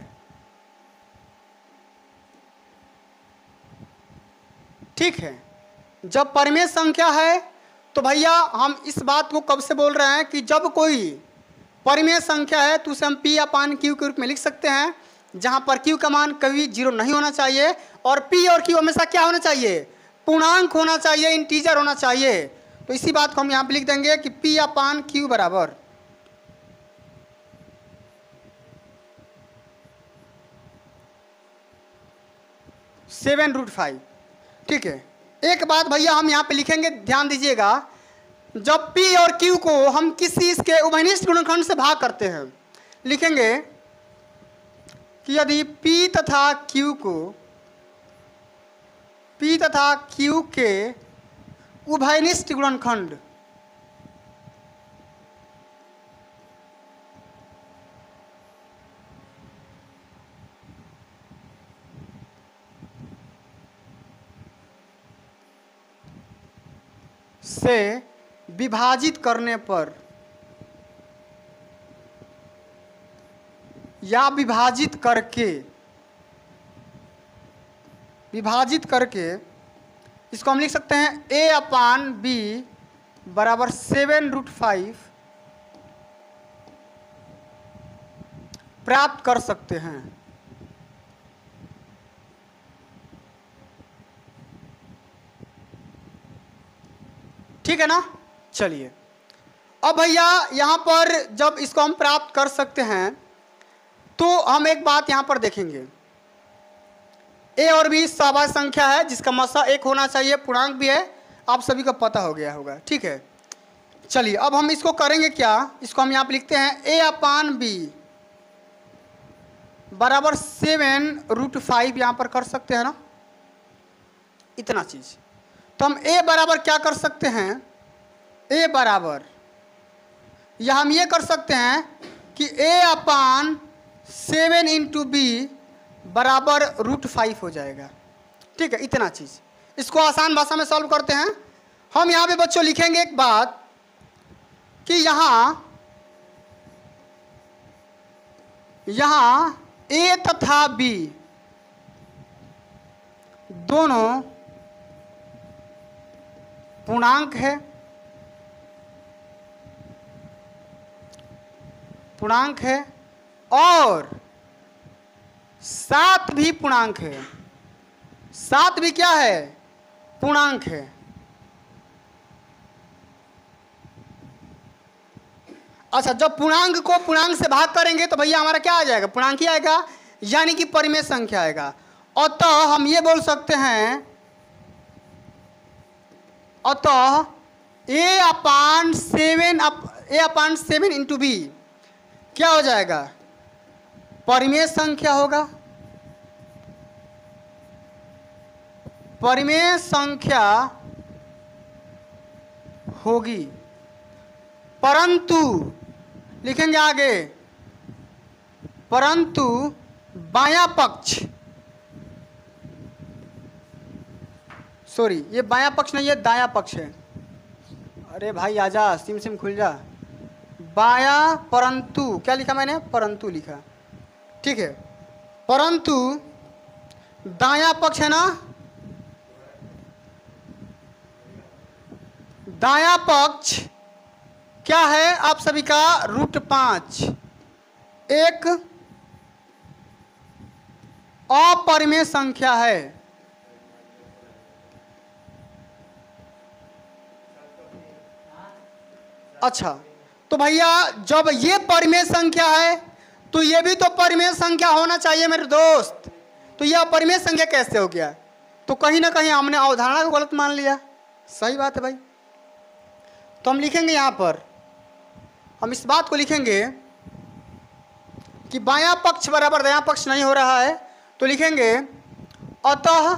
ठीक है, जब परिमेय संख्या है तो भैया हम इस बात को कब से बोल रहे हैं कि जब कोई परिमेय संख्या है तो उसे हम पी अपान क्यू के रूप में लिख सकते हैं, जहां पर क्यू का मान कभी जीरो नहीं होना चाहिए और पी और क्यू हमेशा क्या होना चाहिए? पूर्णांक होना चाहिए, इंटीजर होना चाहिए। तो इसी बात को हम यहां पे लिख देंगे कि पी अपान क्यू बराबर सेवन रूट फाइव। ठीक है, एक बात भैया हम यहाँ पे लिखेंगे, ध्यान दीजिएगा। जब P और Q को हम किसी इसके उभयनिष्ठ गुणनखंड से भाग करते हैं, लिखेंगे कि यदि P तथा Q को P तथा Q के उभयनिष्ठ गुणनखंड से विभाजित करने पर या विभाजित करके विभाजित करके इसको हम लिख सकते हैं ए अपान बी बराबर सेवन रूट फाइव प्राप्त कर सकते हैं। ठीक है ना? चलिए अब भैया यहाँ पर जब इसको हम प्राप्त कर सकते हैं तो हम एक बात यहाँ पर देखेंगे। ए और बी सहअभाज्य संख्या है, जिसका मसा एक होना चाहिए, पूर्णांक भी है, आप सभी को पता हो गया होगा। ठीक है, चलिए अब हम इसको करेंगे क्या? इसको हम यहाँ पर लिखते हैं ए अपान बी बराबर सेवन रूट फाइव यहाँ पर कर सकते हैं ना, इतना चीज। तो हम a बराबर क्या कर सकते हैं? a बराबर या हम ये कर सकते हैं कि a upon seven into B बराबर रूट फाइव हो जाएगा। ठीक है, इतना चीज़। इसको आसान भाषा में सॉल्व करते हैं। हम यहाँ पे बच्चों लिखेंगे एक बात कि यहाँ यहाँ ए तथा बी दोनों पूर्णांक है, पूर्णांक है और सात भी पूर्णांक है। सात भी क्या है? पूर्णांक है। अच्छा, जब पूर्णांक को पूर्णांक से भाग करेंगे तो भैया हमारा क्या आ जाएगा? पूर्णांक ही आएगा, यानी कि परिमेय संख्या आएगा। अतः हम ये बोल सकते हैं, अतः A upon seven up A upon seven into B क्या हो जाएगा? परिमेय संख्या होगा। परिमेय संख्या होगी, परंतु लिखेंगे आगे, परंतु बायां पक्ष, सॉरी ये बायां पक्ष नहीं है, दायां पक्ष है। अरे भाई आजा, सिम सिम खुल जा। बायां परंतु क्या लिखा मैंने? परंतु लिखा। ठीक है, परंतु दायां पक्ष है ना, दायां पक्ष क्या है आप सभी का? रूट पांच। एक अपरिमेय संख्या है। अच्छा, तो भैया जब ये परिमेय संख्या है तो ये भी तो परिमेय संख्या होना चाहिए मेरे दोस्त। तो यह परिमेय संख्या कैसे हो गया? तो कहीं ना कहीं हमने अवधारणा को गलत मान लिया। सही बात है भाई। तो हम लिखेंगे यहाँ पर, हम इस बात को लिखेंगे कि बायां पक्ष बराबर दायां पक्ष नहीं हो रहा है, तो लिखेंगे अतः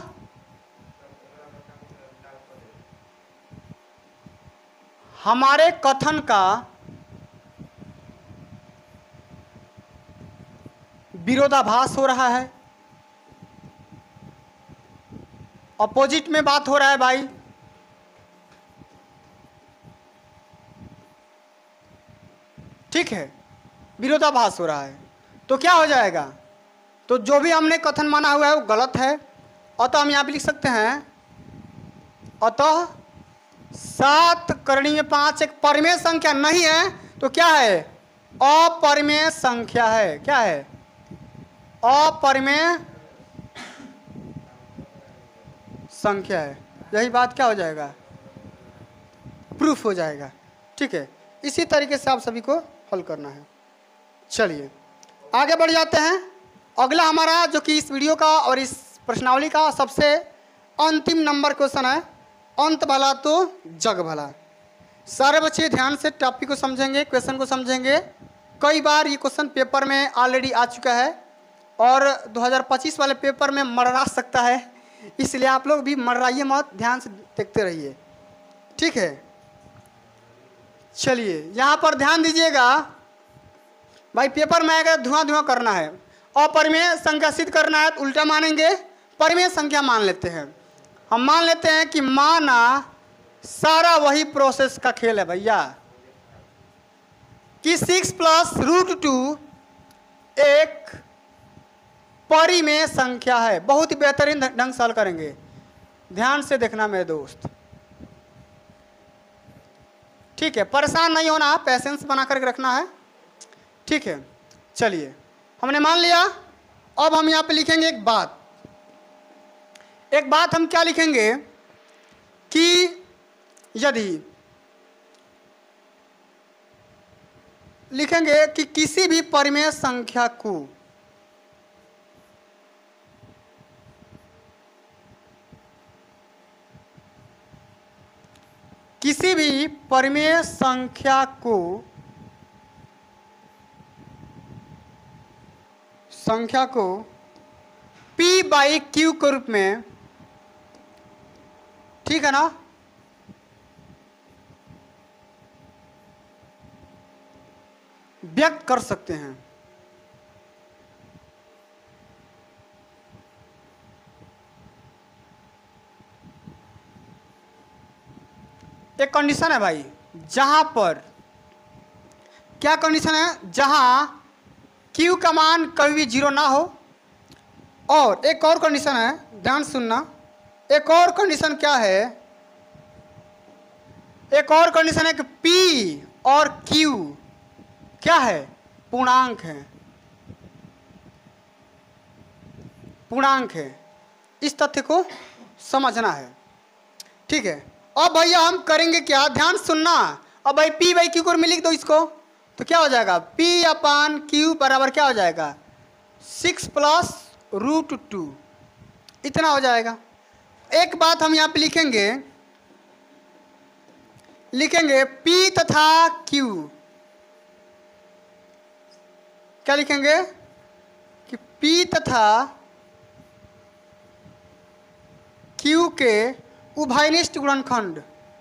हमारे कथन का विरोधाभास हो रहा है। अपोजिट में बात हो रहा है भाई। ठीक है, विरोधाभास हो रहा है तो क्या हो जाएगा? तो जो भी हमने कथन माना हुआ है वो गलत है। अतः हम यहाँ पे लिख सकते हैं, अतः सात करणी में पांच एक परिमेय संख्या नहीं है, तो क्या है? अपरिमेय संख्या है। क्या है? अपरिमेय संख्या है। यही बात क्या हो जाएगा? प्रूफ हो जाएगा। ठीक है, इसी तरीके से आप सभी को हल करना है। चलिए आगे बढ़ जाते हैं। अगला हमारा जो कि इस वीडियो का और इस प्रश्नावली का सबसे अंतिम नंबर क्वेश्चन है, अंत भला तो जग भला। सारे बच्चे ध्यान से टॉपिक को समझेंगे, क्वेश्चन को समझेंगे। कई बार ये क्वेश्चन पेपर में ऑलरेडी आ चुका है और दो हज़ार पच्चीस वाले पेपर में मररा सकता है, इसलिए आप लोग भी मर्राइए मत, ध्यान से देखते रहिए। ठीक है, चलिए यहाँ पर ध्यान दीजिएगा भाई। पेपर में अगर धुआं धुआं करना है, अपरिमेय संख्या सिद्ध करना है तो उल्टा मानेंगे, परिमेय संख्या मान लेते हैं। हम मान लेते हैं कि माना सारा वही प्रोसेस का खेल है भैया, कि सिक्स प्लस रूट टू एक परिमेय संख्या है। बहुत ही बेहतरीन ढंग से हल करेंगे, ध्यान से देखना मेरे दोस्त। ठीक है, परेशान नहीं होना, पैसेंस बना करके रखना है। ठीक है, चलिए हमने मान लिया। अब हम यहाँ पे लिखेंगे एक बात। एक बात हम क्या लिखेंगे कि यदि लिखेंगे कि किसी भी परिमेय संख्या को किसी भी परिमेय संख्या को संख्या को P बाई क्यू के रूप में, ठीक है ना, व्यक्त कर सकते हैं। एक कंडीशन है भाई, जहां पर क्या कंडीशन है, जहां Q का मान कभी भी जीरो ना हो। और एक और कंडीशन है, ध्यान सुनना, एक और कंडीशन क्या है, एक और कंडीशन है कि P और Q क्या है, पूर्णांक है, पूर्णांक है। इस तथ्य को समझना है, ठीक है। अब भैया हम करेंगे क्या, ध्यान सुनना। अब भाई P बाई क्यू को में लिख दो इसको, तो क्या हो जाएगा, P अपान क्यू बराबर क्या हो जाएगा, सिक्स प्लस रूट टू, इतना हो जाएगा। एक बात हम यहाँ पे लिखेंगे, लिखेंगे P तथा Q, क्या लिखेंगे कि P तथा Q के उभयनिष्ठ गुणनखंड।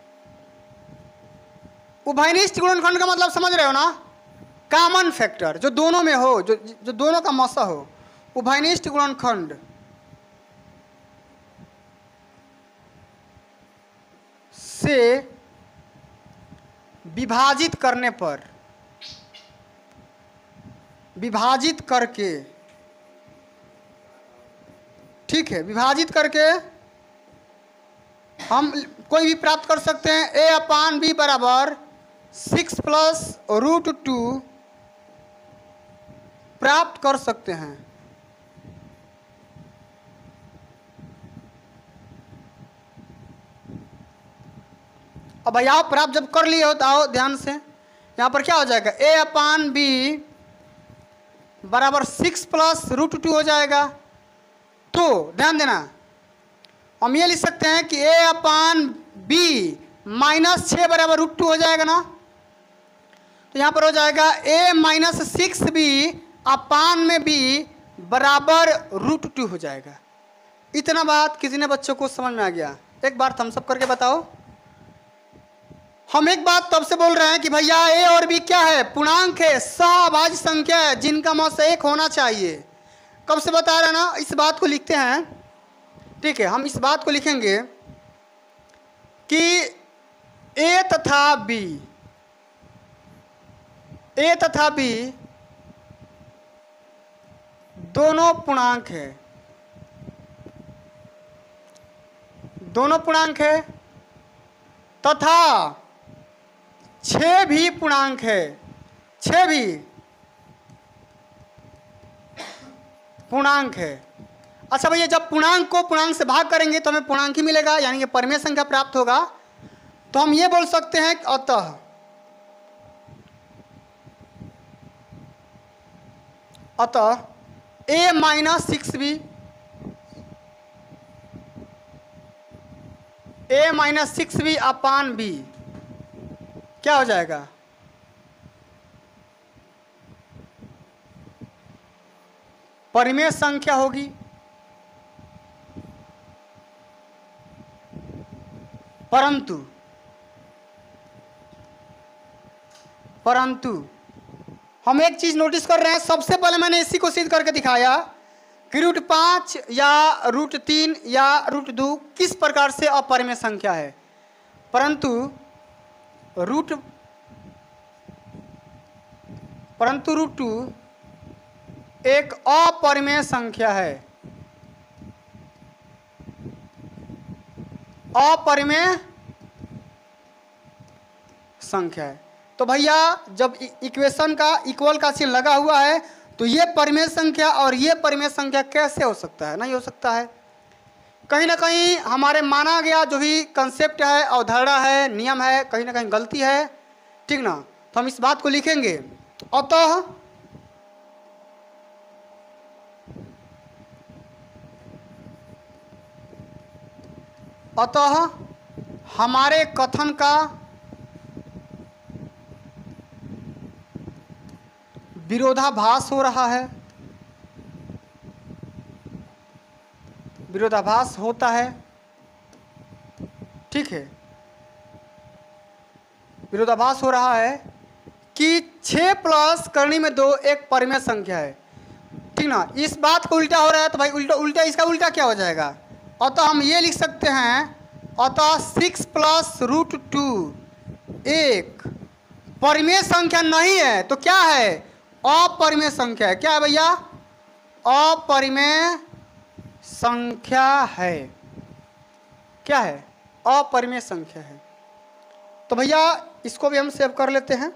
उभयनिष्ठ गुणनखंड का मतलब समझ रहे हो ना, कॉमन फैक्टर जो दोनों में हो, जो जो दोनों का मौसा हो, उभयनिष्ठ गुणनखंड से विभाजित करने पर, विभाजित करके, ठीक है, विभाजित करके हम कोई भी प्राप्त कर सकते हैं। ए अपान बी बराबर सिक्स प्लस रूट टू प्राप्त कर सकते हैं। अब भाई आप प्राप्त जब कर लिए हो तो आओ ध्यान से, यहाँ पर क्या हो जाएगा, ए अपान बी बराबर सिक्स प्लस रूट टू हो जाएगा। तो ध्यान देना, हम ये लिख सकते हैं कि ए अपान बी माइनस छः बराबर रूट टू हो जाएगा ना। तो यहाँ पर हो जाएगा A minus six B upon में बी बराबर रूट टू हो जाएगा। इतना बात कितने बच्चों को समझ में आ गया, एक बार थम्स अप करके बताओ। हम एक बात तब से बोल रहे हैं कि भैया ए और बी क्या है, पूर्णांक है, सहअभाज्य संख्या है जिनका मौसा एक होना चाहिए। कब से बता रहे हैं ना, इस बात को लिखते हैं, ठीक है। हम इस बात को लिखेंगे कि ए तथा बी, ए तथा बी दोनों पूर्णांक है, दोनों पूर्णांक है, तथा छः भी पूर्णांक है, छः भी पूर्णांक है। अच्छा भैया, जब पूर्णांक को पूर्णांक से भाग करेंगे तो हमें पूर्णांक ही मिलेगा, यानी कि परिमेय संख्या प्राप्त होगा। तो हम ये बोल सकते हैं कि अतः अतः A minus six B, A minus six B upon B क्या हो जाएगा, परिमेय संख्या होगी। परंतु परंतु हम एक चीज नोटिस कर रहे हैं, सबसे पहले मैंने इसी को सिद्ध करके दिखाया कि रूट पाँच या रूट तीन या रूट दो किस प्रकार से अपरिमेय संख्या है, परंतु रूट परंतु रूट टू एक अपरिमेय संख्या है, अपरिमेय संख्या है। तो भैया जब इक्वेशन का इक्वल का चिन्ह लगा हुआ है तो ये परिमेय संख्या और ये परिमेय संख्या कैसे हो सकता है, नहीं हो सकता है। कहीं ना कहीं हमारे माना गया जो भी कंसेप्ट है, अवधारणा है, नियम है, कहीं ना कहीं गलती है, ठीक ना। तो हम इस बात को लिखेंगे, अतः अतः हमारे कथन का विरोधाभास हो रहा है, विरोधाभास होता है, ठीक है। विरोधाभास हो रहा है कि छः प्लस करनी में दो एक परिमेय संख्या है, ठीक ना। इस बात को उल्टा हो रहा है तो भाई उल्टा उल्टा इसका उल्टा क्या हो जाएगा। और तो हम ये लिख सकते हैं अतः सिक्स प्लस रूट टू एक परिमेय संख्या नहीं है तो क्या है? अपरिमेय संख्या है। क्या है भैया? अपरिमेय संख्या है। क्या है? अपरिमेय संख्या है। तो भैया इसको भी हम सेव कर लेते हैं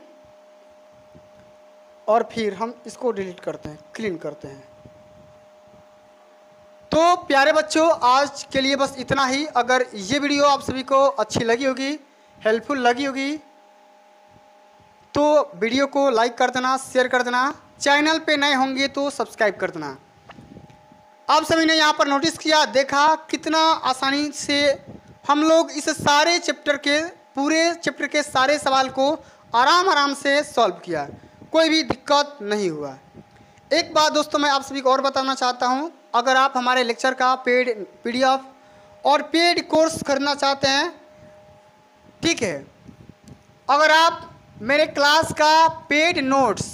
और फिर हम इसको डिलीट करते हैं, क्लीन करते हैं। तो प्यारे बच्चों आज के लिए बस इतना ही। अगर ये वीडियो आप सभी को अच्छी लगी होगी, हेल्पफुल लगी होगी, तो वीडियो को लाइक कर देना, शेयर कर देना। चैनल पे नए होंगे तो सब्सक्राइब कर देना। आप सभी ने यहाँ पर नोटिस किया, देखा कितना आसानी से हम लोग इस सारे चैप्टर के पूरे चैप्टर के सारे सवाल को आराम आराम से सॉल्व किया, कोई भी दिक्कत नहीं हुआ। एक बात दोस्तों मैं आप सभी को और बताना चाहता हूँ, अगर आप हमारे लेक्चर का पेड पीडीएफ और पेड कोर्स खरीदना चाहते हैं, ठीक है, अगर आप मेरे क्लास का पेड नोट्स,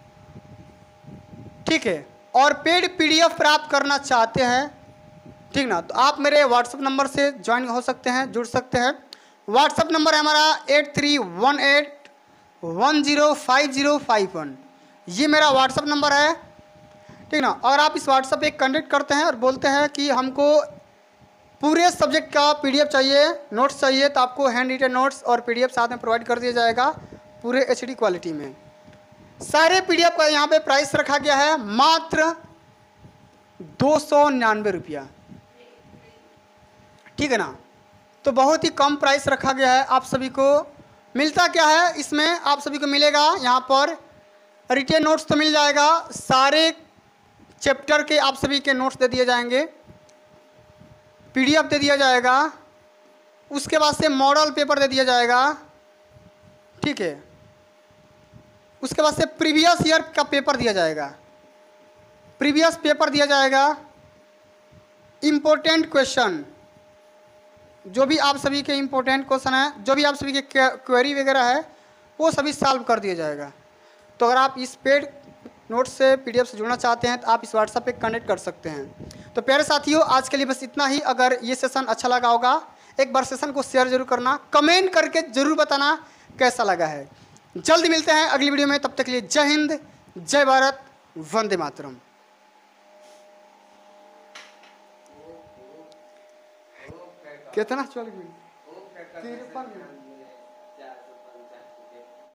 ठीक है, और पेड पीडीएफ प्राप्त करना चाहते हैं, ठीक ना, तो आप मेरे व्हाट्सएप नंबर से ज्वाइन हो सकते हैं, जुड़ सकते हैं। व्हाट्सएप नंबर है हमारा eight three one eight one zero five zero five one. ये मेरा व्हाट्सएप नंबर है, ठीक ना। और आप इस व्हाट्सएप पे कनेक्ट करते हैं और बोलते हैं कि हमको पूरे सब्जेक्ट का पीडीएफ चाहिए, नोट्स चाहिए, तो आपको हैंड रिटन नोट्स और पीडीएफ साथ में प्रोवाइड कर दिया जाएगा पूरे एचडी क्वालिटी में। सारे पीडीएफ का यहाँ पे प्राइस रखा गया है मात्र दो सौ निन्यानवे रुपया, ठीक है ना। तो बहुत ही कम प्राइस रखा गया है। आप सभी को मिलता क्या है इसमें? आप सभी को मिलेगा यहाँ पर रिटेन नोट्स तो मिल जाएगा, सारे चैप्टर के आप सभी के नोट्स दे दिए जाएंगे, पीडीएफ दे दिया जाएगा, उसके बाद से मॉडल पेपर दे दिया जाएगा, ठीक है, उसके बाद से प्रीवियस ईयर का पेपर दिया जाएगा, प्रीवियस पेपर दिया जाएगा, इम्पोर्टेंट क्वेश्चन, जो भी आप सभी के इम्पोर्टेंट क्वेश्चन है, जो भी आप सभी के क्वेरी वगैरह है, वो सभी सॉल्व कर दिया जाएगा। तो अगर आप इस पेड नोट से पीडीएफ से जुड़ना चाहते हैं तो आप इस व्हाट्सएप पे कनेक्ट कर सकते हैं। तो प्यारे साथियों आज के लिए बस इतना ही। अगर ये सेशन अच्छा लगा होगा, एक बार सेशन को शेयर जरूर करना, कमेंट करके जरूर बताना कैसा लगा है। जल्द मिलते हैं अगली वीडियो में, तब तक के लिए जय हिंद, जय भारत, वंदे मातरम। कितना चल गई?